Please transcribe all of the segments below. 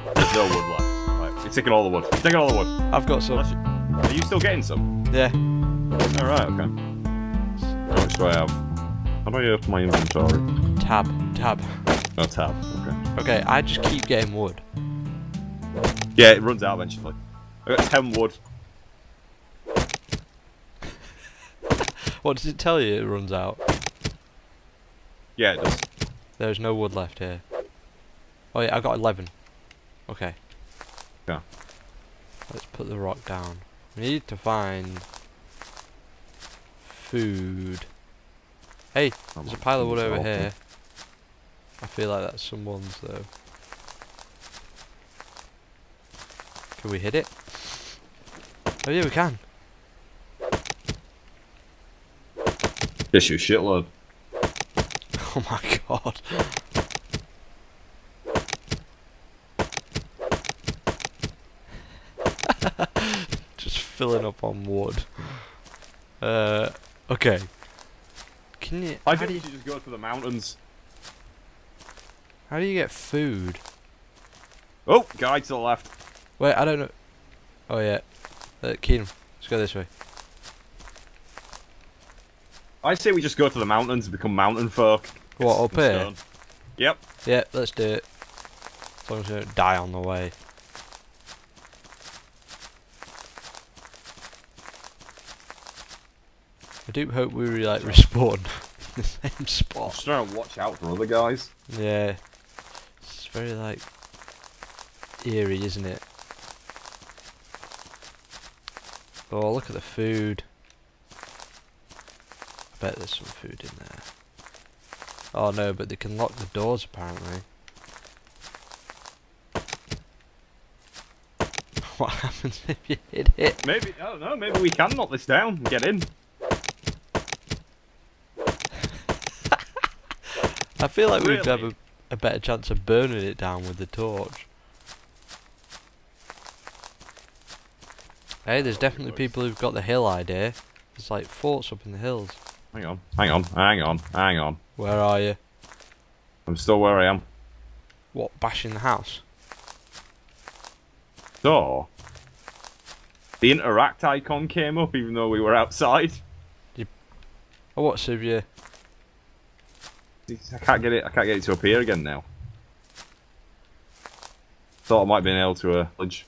There's no wood left. Right, you're taking all the wood. You're taking all the wood. I've got some. Are you still getting some? Yeah. Alright, okay. Which do I have? How do I open my inventory? Tab. Oh, tab. Okay. Okay, I just keep getting wood. Yeah, it runs out eventually. I got 10 wood. What does it tell you it runs out? Yeah, it does. There's no wood left here. Oh yeah, I got 11. Okay. Yeah. Let's put the rock down. We need to find food. Hey, there's a pile of wood over here. I feel like that's someone's though. Can we hit it? Oh yeah, we can. Just you shitload. Oh my god. Just filling up on wood. Okay. Can you? I think you should just go to the mountains. How do you get food? Oh, guy to the left. Wait, I don't know. Oh yeah. Keenan, let's go this way. I say we just go to the mountains and become mountain folk. What, up here? Stone. Yep. Yeah, let's do it. As long as we don't die on the way. I do hope we like respawn in the same spot. Just trying to watch out for other guys. Yeah. It's very like eerie, isn't it? Oh, look at the food. I bet there's some food in there. Oh no, but they can lock the doors apparently. What happens if you hit it? Maybe, I don't know, maybe we can knock this down and get in. I feel like we'd Really? have a better chance of burning it down with the torch. Hey, there's definitely people who've got the hill idea. There's like forts up in the hills. Hang on, hang on, hang on, hang on. Where are you? I'm still where I am. What, bashing the house? So, the interact icon came up even though we were outside. Oh, what, so have you... I can't get it to appear again now. Thought I might be able to village.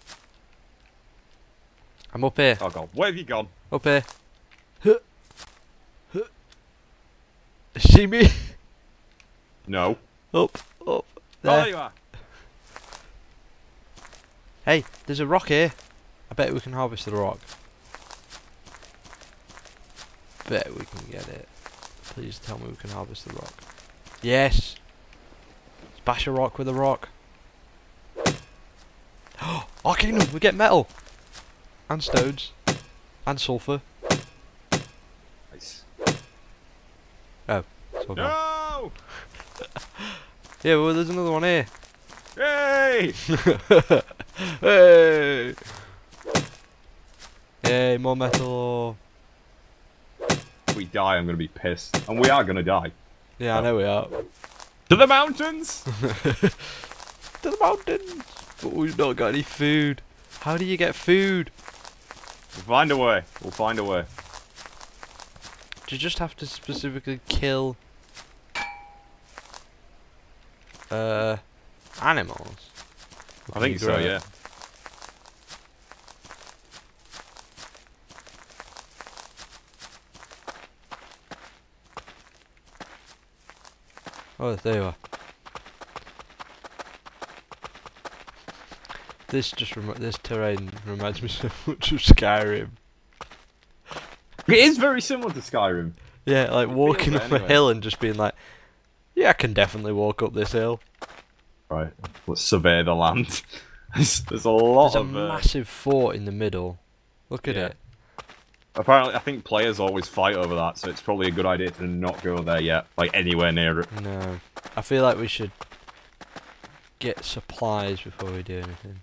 I'm up here. Oh god, where have you gone? Up here. Huh. Huh. See me? No. Up. Oh, There. there you are. Hey, there's a rock here. I bet we can harvest the rock. Bet we can get it. Please tell me we can harvest the rock. Yes! Let's bash a rock with a rock. Oh, Kienan, we get metal! And stones. And sulphur. Nice. Oh, it's all gone. No! Yeah, well, there's another one here. Hey! Hey! Hey, more metal. If we die, I'm gonna be pissed. And we are gonna die. Yeah, I know we are. To the mountains! To the mountains! But we've not got any food. How do you get food? We'll find a way. We'll find a way. Do you just have to specifically kill animals? I think so, yeah. Oh, there you are. This terrain reminds me so much of Skyrim. It is very similar to Skyrim. Yeah, like walking it up a anyway. hill and just being like, yeah, I can definitely walk up this hill. Right, let's survey the land. There's a lot There's a of... massive fort in the middle. Look at Yeah. it. Apparently, I think players always fight over that, so it's probably a good idea to not go there yet. Like, anywhere near it. No. I feel like we should get supplies before we do anything.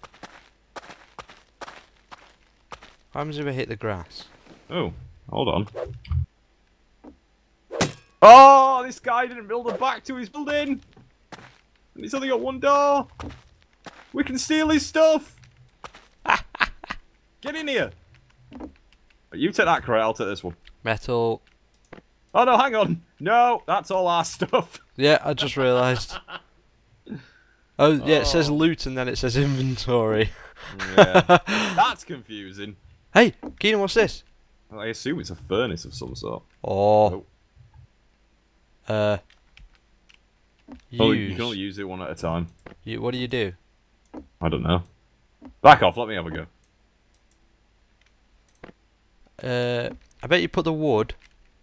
What happens if I hit the grass? Oh, hold on. Oh, this guy didn't build a back to his building! And he's only got one door! We can steal his stuff! Get in here! You take that crate, I'll take this one. Metal. Oh no, hang on! No, that's all our stuff! Yeah, I just realised. Oh, yeah, it says loot and then it says inventory. Yeah. That's confusing. Hey, Keenan, what's this? I assume it's a furnace of some sort. Oh. Oh, Use. you can only use it one at a time. What do you do? I don't know. Back off, let me have a go. I bet you put the wood.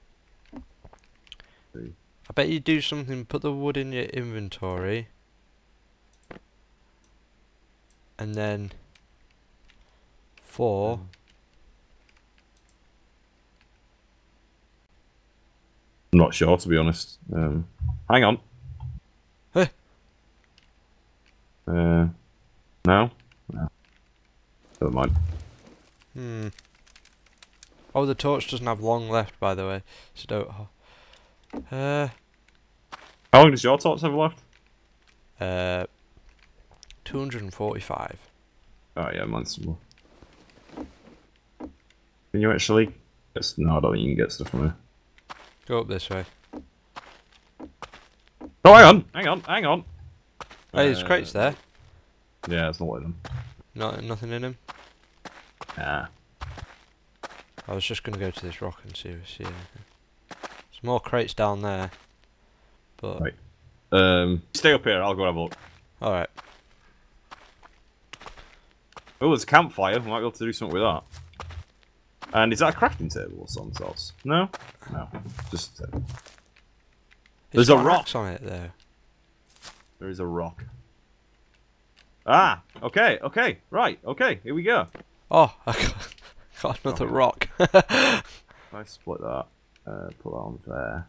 See. I bet you do something, put the wood in your inventory. And then 4. I'm not sure, to be honest. Hang on. Hey. No? No. Never mind. Oh, the torch doesn't have long left, by the way. So don't... How long does your torch have left? 245. Oh yeah, mine's some more. Can you actually... No, I don't think you can get stuff from here. Go up this way. Oh, hang on! Hey, there's crates there. Yeah, it's not one of them. Nothing in them. Nah. I was just gonna go to this rock and see if I see anything. There's more crates down there. But Right. Stay up here, I'll go have a look. alright. Oh, there's a campfire, we might be able to do something with that. And is that a crafting table or something else? No? No. Just... there's a rock on it there. There is a rock. Ah! Okay, right, okay, here we go. Oh, I got another rock. If I split that, put that on there.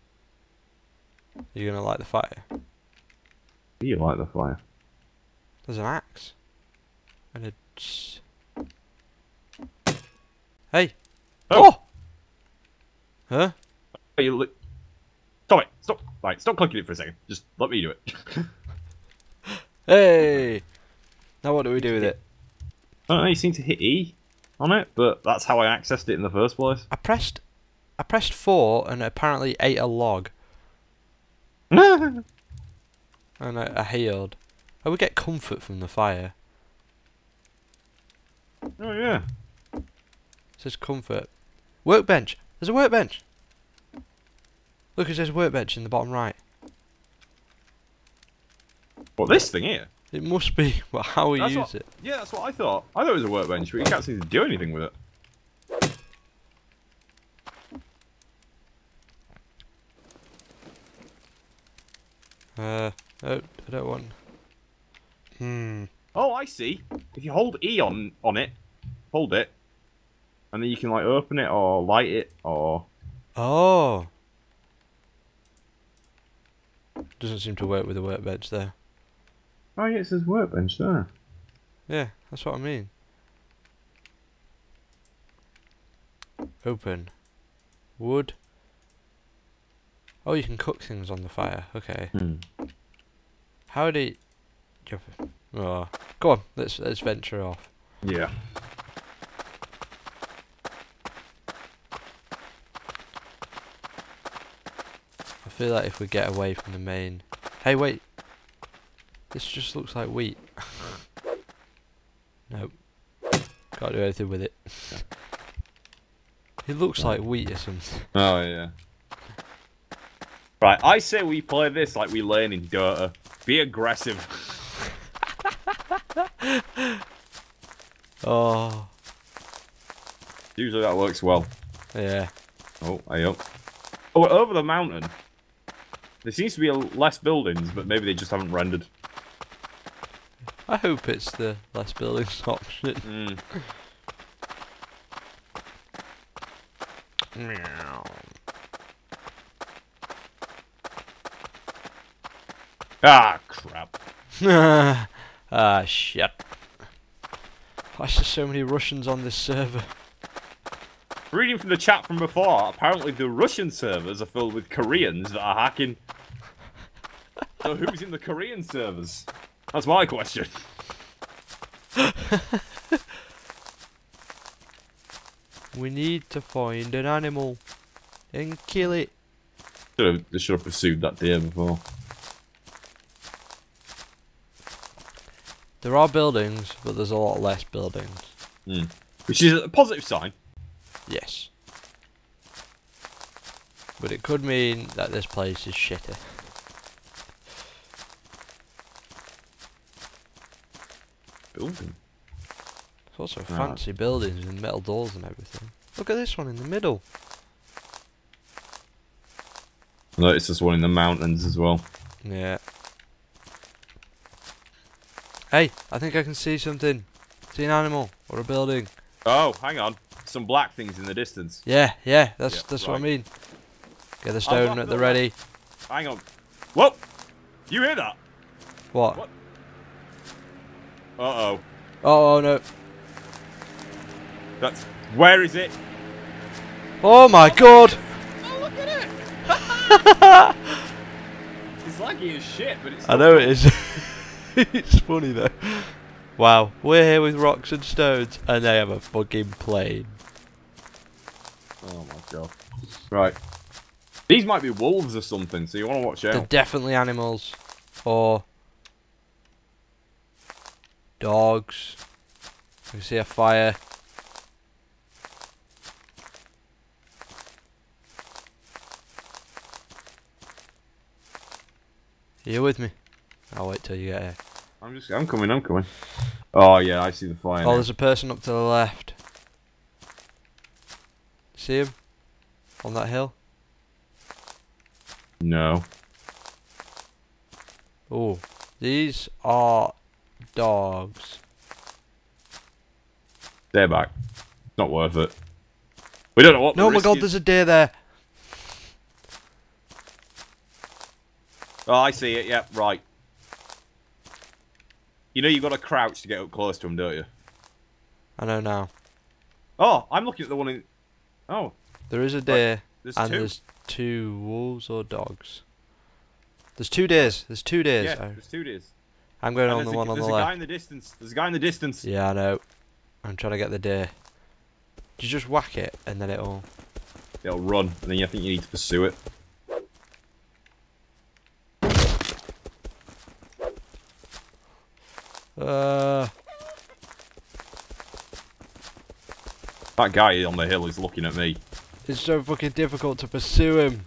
You gonna light the fire? Do you like the fire? There's an axe. And a... Hey! Oh! Huh? Hey, stop it! Stop! Right, stop clicking it for a second. Just let me do it. Hey! Now what do we do with it? I don't know, you seem to hit E on it, but that's how I accessed it in the first place. I pressed 4 and apparently ate a log. Oh And I healed. I would get comfort from the fire. yeah. It says comfort. Workbench! There's a workbench! Look, it says workbench in the bottom right. What, this thing here? It must be how we use it. Yeah, that's what I thought. I thought it was a workbench, but you can't seem to do anything with it. I don't want... Oh, I see. If you hold E on it, hold it, and then you can like open it or light it or... Oh! Doesn't seem to work with the workbench there. Oh yeah, it says workbench there. Yeah, that's what I mean. Open. Wood. Oh, you can cook things on the fire. Okay. How do you... Oh. Go on, let's venture off. Yeah. I feel like if we get away from the main... Hey, wait! This just looks like wheat. Nope. Can't do anything with it. It looks like wheat or something. Oh yeah. Right, I say we play this like we learn in Dota. Be aggressive. Oh. Usually that works well. Yeah. Oh, hey up. Oh, over the mountain. There seems to be less buildings, but maybe they just haven't rendered. I hope it's the less buildings option. Meow. Ah, crap. Ah, shit. Why is there so many Russians on this server? Reading from the chat from before, apparently the Russian servers are filled with Koreans that are hacking. So who's in the Korean servers? That's my question. We need to find an animal and kill it. They should have pursued that deer before. There are buildings, but there's a lot less buildings. Which is a positive sign. Yes. But it could mean that this place is shitty. Building. There's also fancy buildings with metal doors and everything. Look at this one in the middle. I noticed this one in the mountains as well. Yeah. Hey, I think I can see something. See an animal or a building. Oh, hang on. Some black things in the distance. Yeah, that's what I mean. Get the stone at the ready. Hang on. Whoa! You hear that? What? Uh-oh. Oh no. That's... Where is it? Oh my god! Oh, look at it! It's laggy as shit, but it's... I know it is. It's funny though. Wow, we're here with rocks and stones, and they have a fucking plane. Oh my god. Right. These might be wolves or something, so you want to watch out. They're definitely animals. Or... dogs. I can see a fire. Are you with me? I'll wait till you get here. I'm coming. Oh yeah, I see the fire now. There's a person up to the left. See him? On that hill? No. Oh, these are dogs. Stay back. It's not worth it. We don't know what the No, my risk god, is. there's a deer there. Oh, I see it, yeah, right. You know you've got to crouch to get up close to him, don't you? I know now. Oh, I'm looking at the one in... Oh. There is a deer, There's and two. there's 2 wolves or dogs. There's 2 deers. There's 2 deers. Yeah, Oh. there's 2 deers. I'm going And on the one on the There's a guy left. in the distance. There's a guy in the distance. Yeah, I know. I'm trying to get the deer. You just whack it, and then it'll... It'll run, and then I think you need to pursue it. That guy on the hill is looking at me. It's so fucking difficult to pursue him.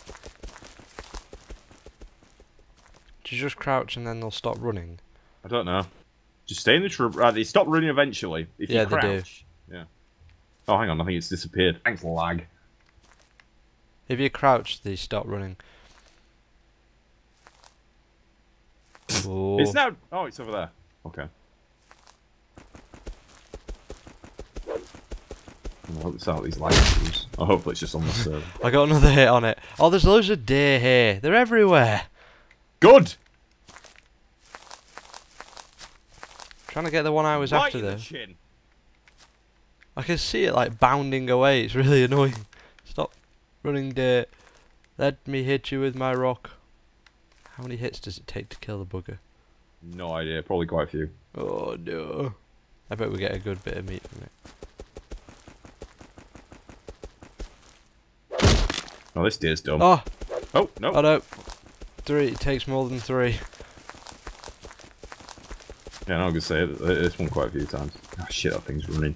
Do you just crouch and then they'll stop running? I don't know. Just stay in the tree. They stop running eventually. If Yeah, you they do. crouch. Yeah. Oh, hang on. I think it's disappeared. Thanks, lag. If you crouch, they stop running. Oh. It's now... Oh, it's over there. Okay. I hope it's out these light issues. I hope it's just on the server. I got another hit on it. Oh, there's loads of deer here. They're everywhere. Good! Trying to get the one I was Right after in the though. chin. I can see it like bounding away. It's really annoying. Stop running, deer. Let me hit you with my rock. How many hits does it take to kill the bugger? No idea. Probably quite a few. Oh no. I bet we get a good bit of meat from it. Oh, this deer's dumb. Oh! Oh, no. Oh no. 3. It takes more than 3. Yeah, no, I was going to say this one quite a few times. Oh, shit, that thing's running.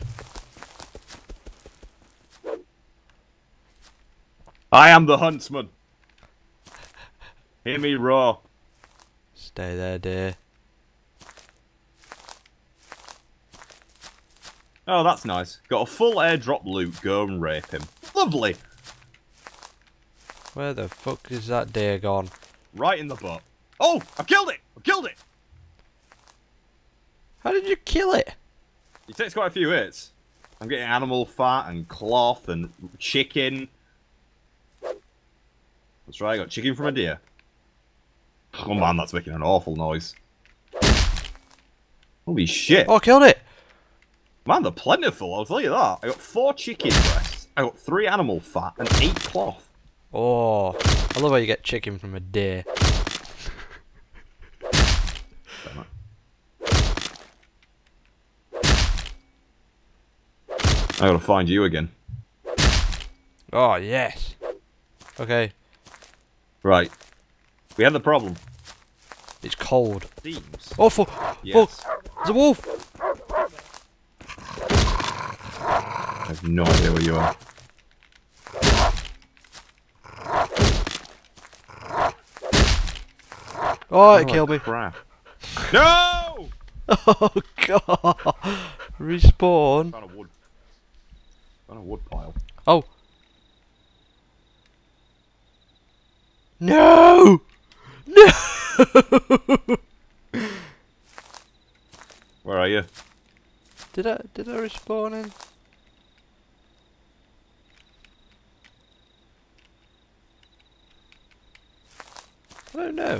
I am the huntsman. Hear me roar. Stay there, dear. Oh, that's nice. Got a full airdrop loot. Go and rape him. Lovely. Where the fuck is that deer gone? Right in the butt. Oh, I've killed it. I've killed it. How did you kill it? It takes quite a few hits. I'm getting animal fat and cloth and chicken. That's right, I got chicken from a deer. Oh man, that's making an awful noise. Holy shit. Oh, I killed it! Man, they're plentiful, I'll tell you that. I got 4 chicken breasts, I got 3 animal fat, and 8 cloth. Oh, I love how you get chicken from a deer. I gotta find you again. Oh, yes. Okay. Right. We had the problem. It's cold. Seems. Oh, fuck. Yes. Fuck. There's a wolf. I have no idea where you are. Oh, it killed me. Crap. No! Oh, God. Respawn. Found a wood. Found a wood pile. Oh. No! No! Where are you? Did I respawn in? I don't know.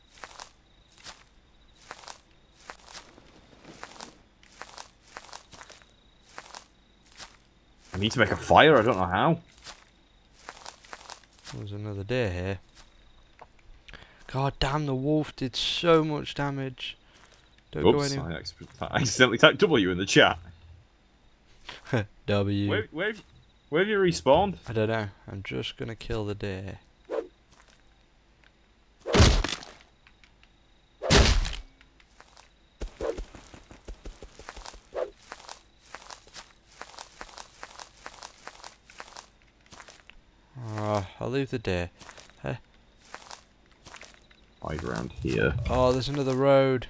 I need to make a fire, I don't know how. There's another deer here. God damn, the wolf did so much damage. Don't go Oops, any. I accidentally typed W in the chat. W. Where have you respawned? I don't know. I'm just gonna kill the deer. I'll leave the deer. Hide around here. Oh, there's another road.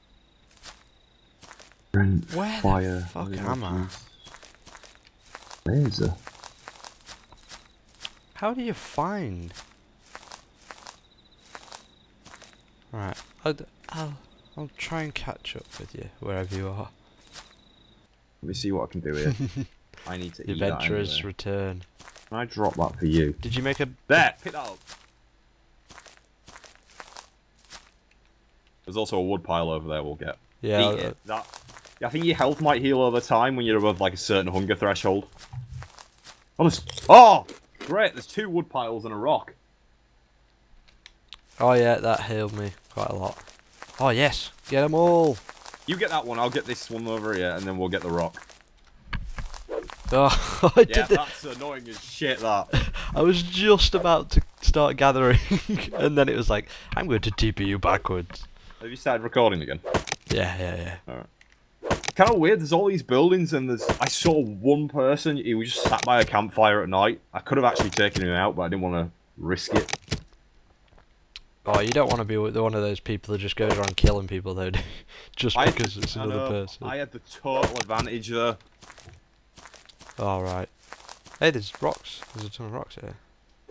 Where Fire. the fuck am I? Where is it? How do you find? Right, I'll try and catch up with you wherever you are. Let me see what I can do here. I need to The eat that adventurer's anyway. return. Can I drop that for you? Did you make a... There! Pick that up! There's also a wood pile over there we'll get. Yeah. Eat it. Yeah, I think your health might heal over time when you're above like a certain hunger threshold. Oh! Great, there's 2 wood piles and a rock. Oh yeah, that healed me quite a lot. Oh yes, get them all! You get that one, I'll get this one over here, and then we'll get the rock. Oh, I Yeah, did that's annoying as shit, that. I was just about to start gathering, and then it was like, I'm going to TP you backwards. Have you started recording again? Yeah. Alright. Kind of weird, there's all these buildings, and I saw one person, he was just sat by a campfire at night. I could have actually taken him out, but I didn't want to risk it. Oh, you don't want to be one of those people that just goes around killing people, though, just because it's another person. I had the total advantage there. Alright. Hey, there's rocks. There's a ton of rocks here.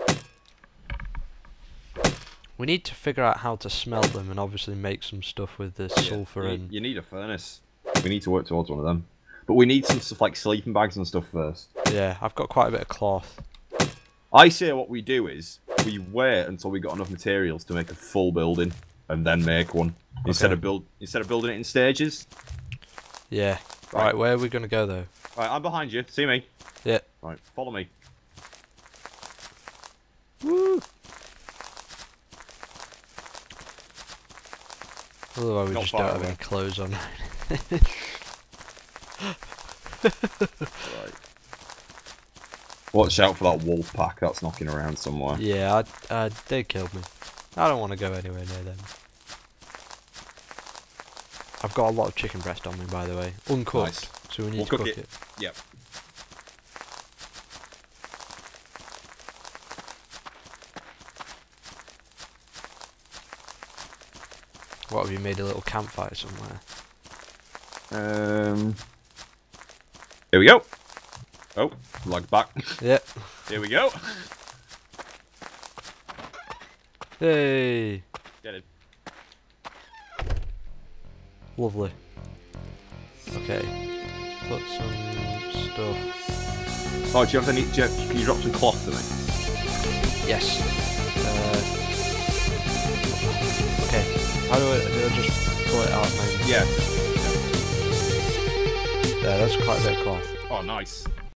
We need to figure out how to smelt them and obviously make some stuff with the sulfur and... You need a furnace. We need to work towards one of them. But we need some stuff like sleeping bags and stuff first. Yeah, I've got quite a bit of cloth. I say what we do is, we wait until we got enough materials to make a full building, and then make one. Instead of building it in stages. Yeah. Right, where are we going to go, though? Right, I'm behind you. See me? Yeah. Right, follow me. Woo! Otherwise we Not just far don't have away. any clothes on. Right. Watch out for that wolf pack that's knocking around somewhere. Yeah, they killed me. I don't want to go anywhere near them. I've got a lot of chicken breast on me, by the way. Uncooked. Nice. So we need We'll to cook cook it. it. Yep. What, have you made a little campfire somewhere? Here we go. Oh, lag back. Yep. Here we go. Hey! Get it. Lovely. Okay. Put some stuff. Oh, do you have any? Can you drop some cloth to me? Yes. Okay. How do I just pull it out, maybe? Yeah. There, that's quite a bit of cloth. Oh, nice.